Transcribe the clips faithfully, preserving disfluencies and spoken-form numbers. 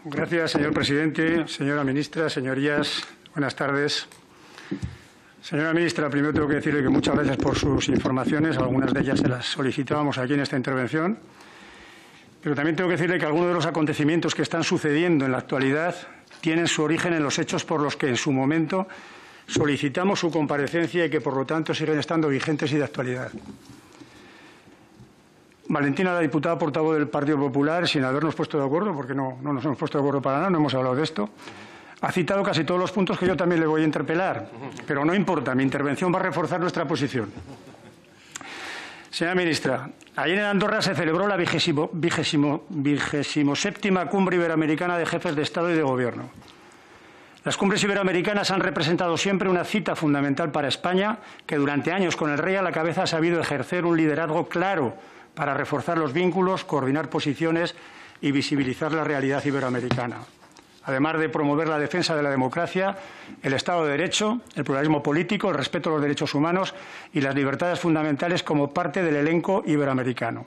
Gracias, señor presidente. Señora ministra, señorías, buenas tardes. Señora ministra, primero tengo que decirle que muchas gracias por sus informaciones. Algunas de ellas se las solicitábamos aquí en esta intervención. Pero también tengo que decirle que algunos de los acontecimientos que están sucediendo en la actualidad tienen su origen en los hechos por los que en su momento solicitamos su comparecencia y que, por lo tanto, siguen estando vigentes y de actualidad. Valentina, la diputada portavoz del Partido Popular, sin habernos puesto de acuerdo, porque no, no nos hemos puesto de acuerdo para nada, no hemos hablado de esto, ha citado casi todos los puntos que yo también le voy a interpelar. Pero no importa, mi intervención va a reforzar nuestra posición. Señora ministra, ayer en Andorra se celebró la vigésimo, vigésimo, vigésimo séptima Cumbre Iberoamericana de Jefes de Estado y de Gobierno. Las cumbres iberoamericanas han representado siempre una cita fundamental para España, que durante años, con el rey a la cabeza, ha sabido ejercer un liderazgo claro para reforzar los vínculos, coordinar posiciones y visibilizar la realidad iberoamericana, además de promover la defensa de la democracia, el Estado de Derecho, el pluralismo político, el respeto a los derechos humanos y las libertades fundamentales como parte del elenco iberoamericano.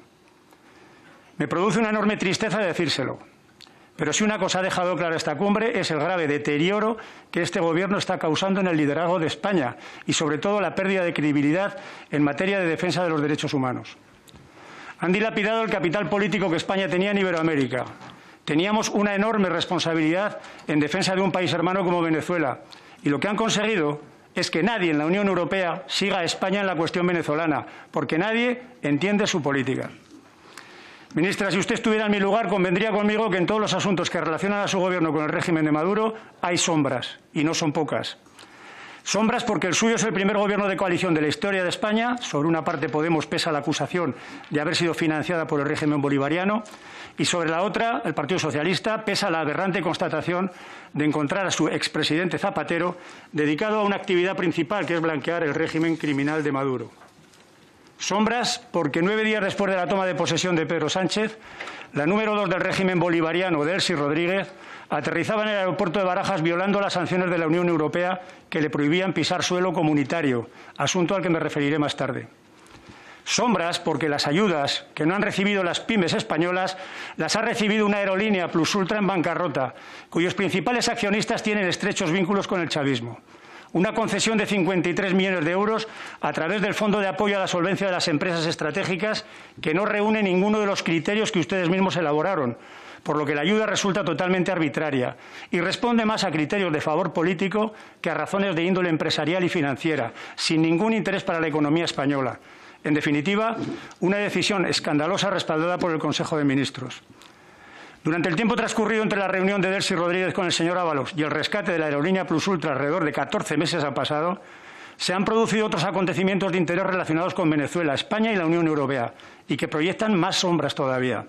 Me produce una enorme tristeza decírselo, pero si una cosa ha dejado clara esta cumbre es el grave deterioro que este Gobierno está causando en el liderazgo de España y, sobre todo, la pérdida de credibilidad en materia de defensa de los derechos humanos. Han dilapidado el capital político que España tenía en Iberoamérica. Teníamos una enorme responsabilidad en defensa de un país hermano como Venezuela. Y lo que han conseguido es que nadie en la Unión Europea siga a España en la cuestión venezolana, porque nadie entiende su política. Ministra, si usted estuviera en mi lugar, convendría conmigo que en todos los asuntos que relacionan a su Gobierno con el régimen de Maduro hay sombras, y no son pocas. Sombras porque el suyo es el primer Gobierno de coalición de la historia de España. Sobre una parte Podemos pesa la acusación de haber sido financiada por el régimen bolivariano y sobre la otra, el Partido Socialista, pesa la aberrante constatación de encontrar a su expresidente Zapatero dedicado a una actividad principal, que es blanquear el régimen criminal de Maduro. Sombras porque nueve días después de la toma de posesión de Pedro Sánchez, la número dos del régimen bolivariano, Delcy Rodríguez, aterrizaba en el aeropuerto de Barajas violando las sanciones de la Unión Europea que le prohibían pisar suelo comunitario, asunto al que me referiré más tarde. Sombras porque las ayudas que no han recibido las pymes españolas las ha recibido una aerolínea Plus Ultra en bancarrota, cuyos principales accionistas tienen estrechos vínculos con el chavismo. Una concesión de cincuenta y tres millones de euros a través del Fondo de Apoyo a la Solvencia de las Empresas Estratégicas, que no reúne ninguno de los criterios que ustedes mismos elaboraron, por lo que la ayuda resulta totalmente arbitraria y responde más a criterios de favor político que a razones de índole empresarial y financiera, sin ningún interés para la economía española. En definitiva, una decisión escandalosa respaldada por el Consejo de Ministros. Durante el tiempo transcurrido entre la reunión de Delcy Rodríguez con el señor Ábalos y el rescate de la aerolínea Plus Ultra, alrededor de catorce meses han pasado, se han producido otros acontecimientos de interés relacionados con Venezuela, España y la Unión Europea, y que proyectan más sombras todavía.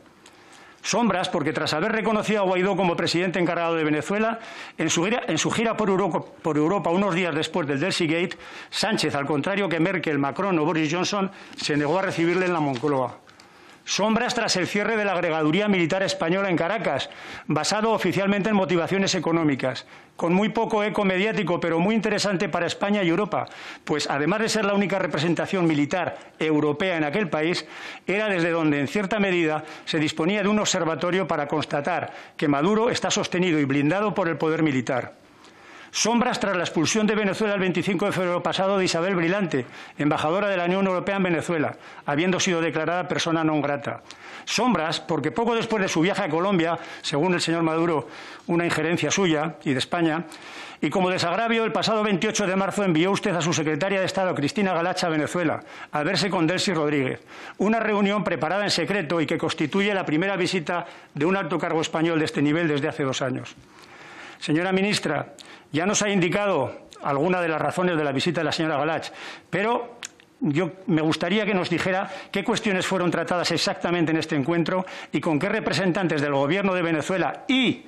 Sombras porque, tras haber reconocido a Guaidó como presidente encargado de Venezuela, en su gira, en su gira por, Europa, por Europa unos días después del Delcy Gate, Sánchez, al contrario que Merkel, Macron o Boris Johnson, se negó a recibirle en la Moncloa. Sombras tras el cierre de la agregaduría militar española en Caracas, basado oficialmente en motivaciones económicas, con muy poco eco mediático, pero muy interesante para España y Europa, pues además de ser la única representación militar europea en aquel país, era desde donde, en cierta medida, se disponía de un observatorio para constatar que Maduro está sostenido y blindado por el poder militar. Sombras tras la expulsión de Venezuela el veinticinco de febrero pasado de Isabel Brilante, embajadora de la Unión Europea en Venezuela, habiendo sido declarada persona non grata. Sombras porque poco después de su viaje a Colombia, según el señor Maduro, una injerencia suya y de España, y como desagravio, el pasado veintiocho de marzo envió usted a su secretaria de Estado, Cristina Galacha, a Venezuela, a verse con Delcy Rodríguez, una reunión preparada en secreto y que constituye la primera visita de un alto cargo español de este nivel desde hace dos años. Señora ministra, ya nos ha indicado alguna de las razones de la visita de la señora Galach, pero yo me gustaría que nos dijera qué cuestiones fueron tratadas exactamente en este encuentro y con qué representantes del Gobierno de Venezuela y,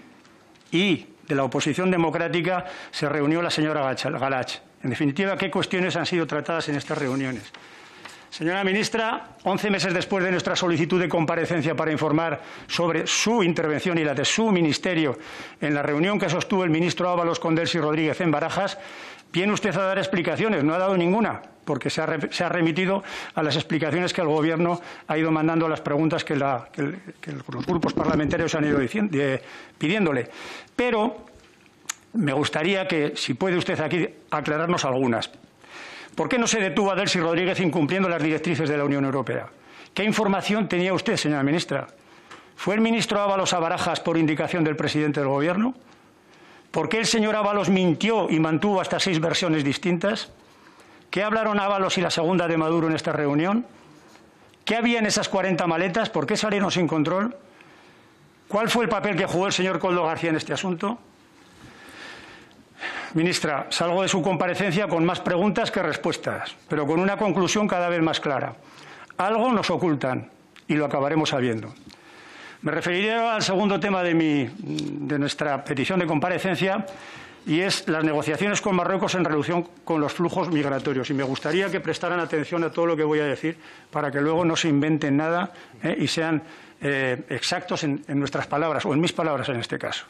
y de la oposición democrática se reunió la señora Galach. En definitiva, qué cuestiones han sido tratadas en estas reuniones. Señora ministra, once meses después de nuestra solicitud de comparecencia para informar sobre su intervención y la de su ministerio en la reunión que sostuvo el ministro Ábalos con Delcy Rodríguez en Barajas, Viene usted a dar explicaciones, no ha dado ninguna, porque se ha, re, se ha remitido a las explicaciones que el Gobierno ha ido mandando a las preguntas que, la, que, el, que los grupos parlamentarios han ido diciendo, de, pidiéndole. Pero me gustaría que, si puede usted aquí, aclararnos algunas. ¿Por qué no se detuvo a Delcy Rodríguez incumpliendo las directrices de la Unión Europea? ¿Qué información tenía usted, señora ministra? ¿Fue el ministro Ábalos a Barajas por indicación del presidente del Gobierno? ¿Por qué el señor Ábalos mintió y mantuvo hasta seis versiones distintas? ¿Qué hablaron Ábalos y la segunda de Maduro en esta reunión? ¿Qué había en esas cuarenta maletas? ¿Por qué salieron sin control? ¿Cuál fue el papel que jugó el señor Koldo García en este asunto? Ministra, salgo de su comparecencia con más preguntas que respuestas, pero con una conclusión cada vez más clara. Algo nos ocultan y lo acabaremos sabiendo. Me referiré al segundo tema de, mi, de nuestra petición de comparecencia, y es las negociaciones con Marruecos en relación con los flujos migratorios. Y me gustaría que prestaran atención a todo lo que voy a decir para que luego no se inventen nada eh, y sean eh, exactos en, en nuestras palabras, o en mis palabras en este caso.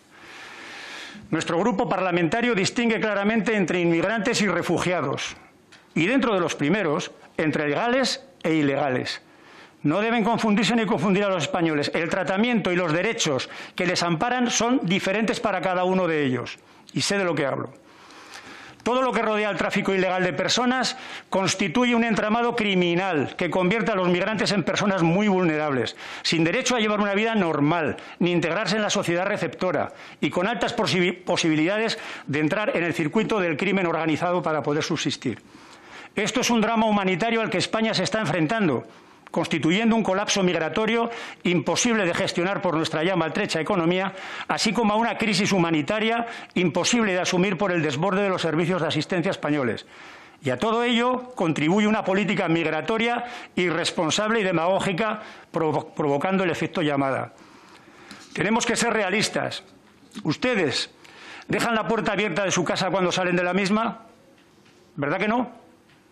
Nuestro grupo parlamentario distingue claramente entre inmigrantes y refugiados, y dentro de los primeros, entre legales e ilegales. No deben confundirse ni confundir a los españoles. El tratamiento y los derechos que les amparan son diferentes para cada uno de ellos. Y sé de lo que hablo. Todo lo que rodea al tráfico ilegal de personas constituye un entramado criminal que convierte a los migrantes en personas muy vulnerables, sin derecho a llevar una vida normal, ni integrarse en la sociedad receptora, y con altas posibilidades de entrar en el circuito del crimen organizado para poder subsistir. Esto es un drama humanitario al que España se está enfrentando, constituyendo un colapso migratorio imposible de gestionar por nuestra ya maltrecha economía, así como a una crisis humanitaria imposible de asumir por el desborde de los servicios de asistencia españoles. Y a todo ello contribuye una política migratoria irresponsable y demagógica, provo- provocando el efecto llamada. Tenemos que ser realistas. ¿Ustedes dejan la puerta abierta de su casa cuando salen de la misma? ¿Verdad que no?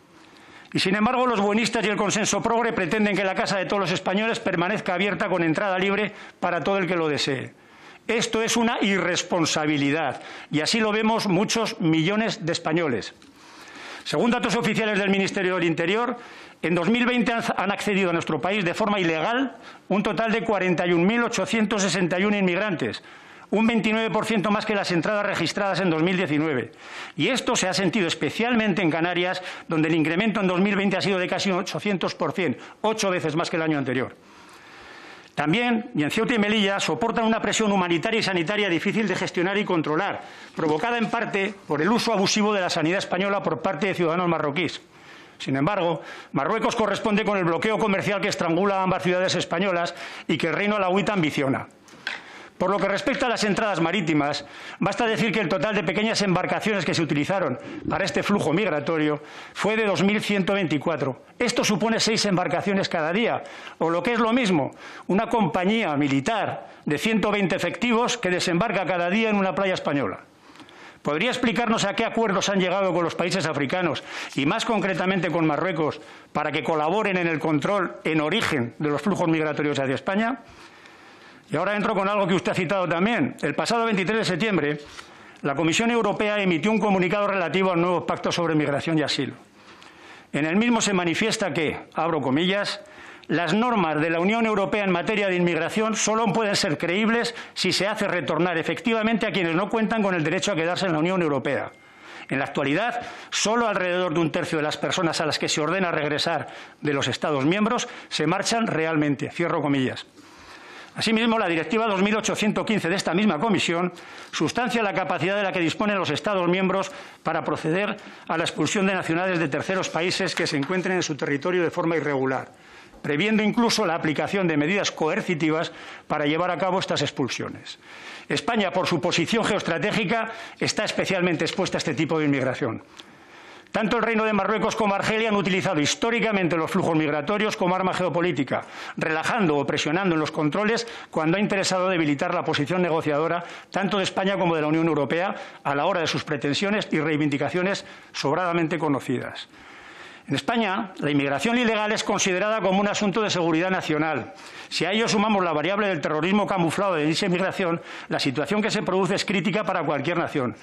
Y, sin embargo, los buenistas y el consenso progre pretenden que la casa de todos los españoles permanezca abierta con entrada libre para todo el que lo desee. Esto es una irresponsabilidad, y así lo vemos muchos millones de españoles. Según datos oficiales del Ministerio del Interior, en dos mil veinte han accedido a nuestro país de forma ilegal un total de cuarenta y un mil ochocientos sesenta y uno inmigrantes, un veintinueve por ciento más que las entradas registradas en dos mil diecinueve. Y esto se ha sentido especialmente en Canarias, donde el incremento en dos mil veinte ha sido de casi un ochocientos por ciento, ocho veces más que el año anterior. También, y en Ceuta y Melilla, soportan una presión humanitaria y sanitaria difícil de gestionar y controlar, provocada en parte por el uso abusivo de la sanidad española por parte de ciudadanos marroquíes. Sin embargo, Marruecos corresponde con el bloqueo comercial que estrangula a ambas ciudades españolas y que el Reino alauita ambiciona. Por lo que respecta a las entradas marítimas, basta decir que el total de pequeñas embarcaciones que se utilizaron para este flujo migratorio fue de dos mil ciento veinticuatro. Esto supone seis embarcaciones cada día, o lo que es lo mismo, una compañía militar de ciento veinte efectivos que desembarca cada día en una playa española. ¿Podría explicarnos a qué acuerdos han llegado con los países africanos y, más concretamente, con Marruecos para que colaboren en el control en origen de los flujos migratorios hacia España? Y ahora entro con algo que usted ha citado también. El pasado veintitrés de septiembre, la Comisión Europea emitió un comunicado relativo al nuevo Pacto sobre Migración y Asilo. En el mismo se manifiesta que, abro comillas, las normas de la Unión Europea en materia de inmigración solo pueden ser creíbles si se hace retornar efectivamente a quienes no cuentan con el derecho a quedarse en la Unión Europea. En la actualidad, solo alrededor de un tercio de las personas a las que se ordena regresar de los Estados miembros se marchan realmente. Cierro comillas. Asimismo, la Directiva dos mil ochocientos quince de esta misma Comisión sustancia la capacidad de la que disponen los Estados miembros para proceder a la expulsión de nacionales de terceros países que se encuentren en su territorio de forma irregular, previendo incluso la aplicación de medidas coercitivas para llevar a cabo estas expulsiones. España, por su posición geoestratégica, está especialmente expuesta a este tipo de inmigración. Tanto el Reino de Marruecos como Argelia han utilizado históricamente los flujos migratorios como arma geopolítica, relajando o presionando en los controles cuando ha interesado debilitar la posición negociadora tanto de España como de la Unión Europea a la hora de sus pretensiones y reivindicaciones sobradamente conocidas. En España, la inmigración ilegal es considerada como un asunto de seguridad nacional. Si a ello sumamos la variable del terrorismo camuflado de dicha inmigración, la situación que se produce es crítica para cualquier nación.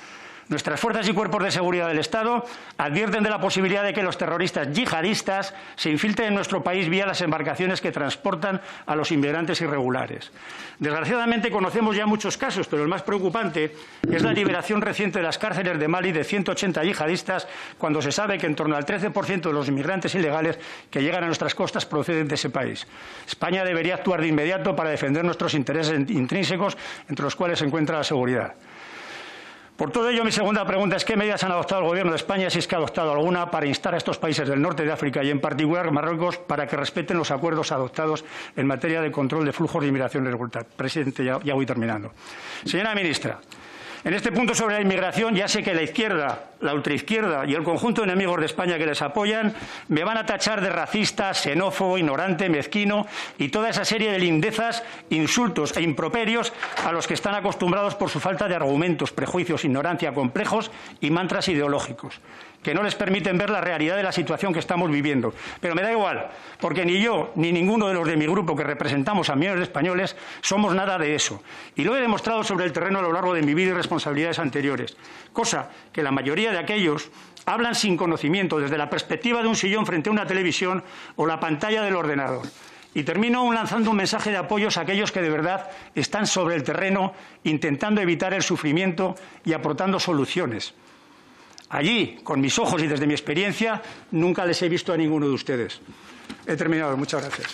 Nuestras fuerzas y cuerpos de seguridad del Estado advierten de la posibilidad de que los terroristas yihadistas se infiltren en nuestro país vía las embarcaciones que transportan a los inmigrantes irregulares. Desgraciadamente conocemos ya muchos casos, pero el más preocupante es la liberación reciente de las cárceles de Mali de ciento ochenta yihadistas, cuando se sabe que en torno al trece por ciento de los inmigrantes ilegales que llegan a nuestras costas proceden de ese país. España debería actuar de inmediato para defender nuestros intereses intrínsecos, entre los cuales se encuentra la seguridad. Por todo ello, mi segunda pregunta es ¿qué medidas han adoptado el Gobierno de España, si es que ha adoptado alguna, para instar a estos países del norte de África y en particular Marruecos para que respeten los acuerdos adoptados en materia de control de flujos de inmigración irregular? Presidente, ya, ya voy terminando. Señora ministra, en este punto sobre la inmigración ya sé que la izquierda, la ultraizquierda y el conjunto de enemigos de España que les apoyan me van a tachar de racista, xenófobo, ignorante, mezquino y toda esa serie de lindezas, insultos e improperios a los que están acostumbrados por su falta de argumentos, prejuicios, ignorancia, complejos y mantras ideológicos, que no les permiten ver la realidad de la situación que estamos viviendo. Pero me da igual, porque ni yo ni ninguno de los de mi grupo que representamos a millones de españoles somos nada de eso. Y lo he demostrado sobre el terreno a lo largo de mi vida y responsabilidades anteriores, cosa que la mayoría de aquellos hablan sin conocimiento, desde la perspectiva de un sillón frente a una televisión o la pantalla del ordenador. Y termino lanzando un mensaje de apoyo a aquellos que de verdad están sobre el terreno intentando evitar el sufrimiento y aportando soluciones. Allí, con mis ojos y desde mi experiencia, nunca les he visto a ninguno de ustedes. He terminado. Muchas gracias.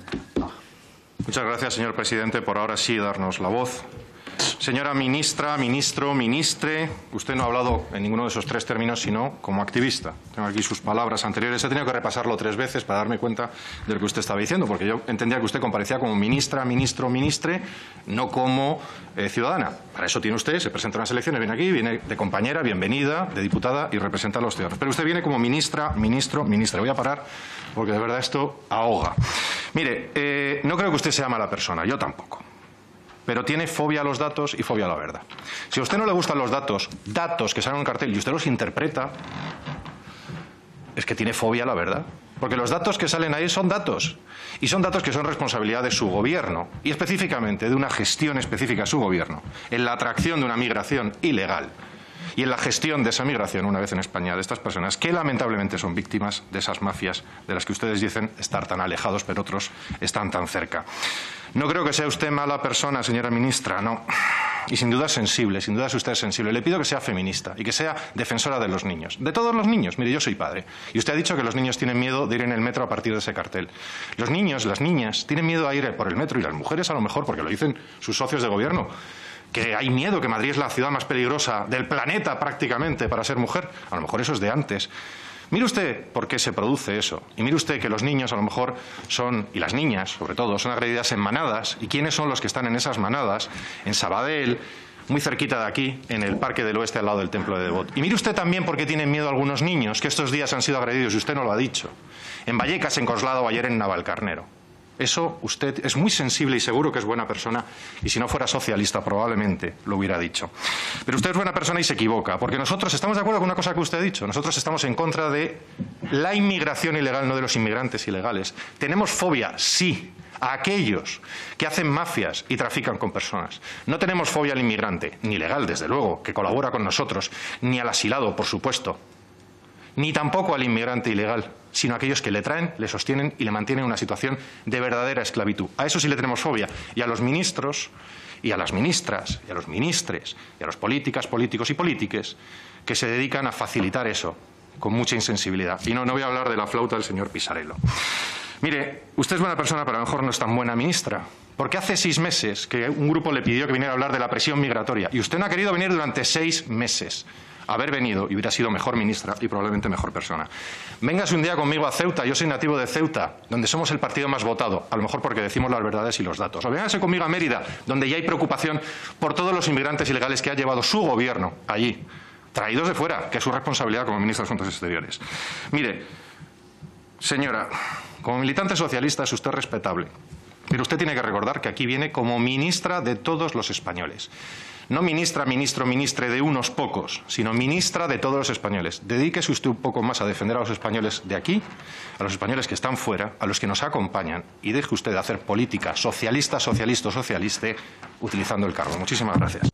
Muchas gracias, señor presidente, por ahora sí darnos la voz. Señora ministra, ministro, ministre, usted no ha hablado en ninguno de esos tres términos, sino como activista. Tengo aquí sus palabras anteriores. He tenido que repasarlo tres veces para darme cuenta de lo que usted estaba diciendo, porque yo entendía que usted comparecía como ministra, ministro, ministre, no como eh, ciudadana. Para eso tiene usted, se presenta en las elecciones, viene aquí, viene de compañera, bienvenida, de diputada y representa a los ciudadanos. Pero usted viene como ministra, ministro, ministra. Voy a parar porque de verdad esto ahoga. Mire, eh, no creo que usted sea mala persona, yo tampoco. Pero tiene fobia a los datos y fobia a la verdad. Si a usted no le gustan los datos, datos que salen en un cartel y usted los interpreta, es que tiene fobia a la verdad. Porque los datos que salen ahí son datos. Y son datos que son responsabilidad de su gobierno. Y específicamente de una gestión específica de su gobierno. En la atracción de una migración ilegal. Y en la gestión de esa migración, una vez en España, de estas personas que lamentablemente son víctimas de esas mafias de las que ustedes dicen estar tan alejados, pero otros están tan cerca. No creo que sea usted mala persona, señora ministra, no. Y sin duda es sensible, sin duda es usted sensible. Le pido que sea feminista y que sea defensora de los niños. De todos los niños. Mire, yo soy padre. Y usted ha dicho que los niños tienen miedo de ir en el metro a partir de ese cartel. Los niños, las niñas, tienen miedo a ir por el metro y las mujeres a lo mejor, porque lo dicen sus socios de gobierno, que hay miedo, que Madrid es la ciudad más peligrosa del planeta prácticamente para ser mujer. A lo mejor eso es de antes. Mire usted por qué se produce eso. Y mire usted que los niños a lo mejor son, y las niñas sobre todo, son agredidas en manadas. ¿Y quiénes son los que están en esas manadas? En Sabadell, muy cerquita de aquí, en el Parque del Oeste, al lado del Templo de Devot. Y mire usted también por qué tienen miedo algunos niños, que estos días han sido agredidos, y usted no lo ha dicho. En Vallecas, en Coslada o ayer en Navalcarnero. Eso usted es muy sensible y seguro que es buena persona, y si no fuera socialista probablemente lo hubiera dicho. Pero usted es buena persona y se equivoca, porque nosotros estamos de acuerdo con una cosa que usted ha dicho. Nosotros estamos en contra de la inmigración ilegal, no de los inmigrantes ilegales. Tenemos fobia, sí, a aquellos que hacen mafias y trafican con personas. No tenemos fobia al inmigrante, ni legal, desde luego, que colabora con nosotros, ni al asilado, por supuesto, ni tampoco al inmigrante ilegal, sino a aquellos que le traen, le sostienen y le mantienen en una situación de verdadera esclavitud. A eso sí le tenemos fobia. Y a los ministros, y a las ministras, y a los ministres, y a los políticas, políticos y polítiques que se dedican a facilitar eso con mucha insensibilidad. Y no, no voy a hablar de la flauta del señor Pisarello. Mire, usted es buena persona, pero a lo mejor no es tan buena ministra. Porque hace seis meses que un grupo le pidió que viniera a hablar de la presión migratoria. Y usted no ha querido venir durante seis meses. Haber venido y hubiera sido mejor ministra y probablemente mejor persona. Véngase un día conmigo a Ceuta, yo soy nativo de Ceuta, donde somos el partido más votado, a lo mejor porque decimos las verdades y los datos. O véngase conmigo a Mérida, donde ya hay preocupación por todos los inmigrantes ilegales que ha llevado su gobierno allí, traídos de fuera, que es su responsabilidad como ministra de Asuntos Exteriores. Mire, señora, como militante socialista es usted respetable, pero usted tiene que recordar que aquí viene como ministra de todos los españoles. No ministra, ministro, ministre de unos pocos, sino ministra de todos los españoles. Dedíquese usted un poco más a defender a los españoles de aquí, a los españoles que están fuera, a los que nos acompañan, y deje usted de hacer política socialista, socialista, socialista, utilizando el cargo. Muchísimas gracias.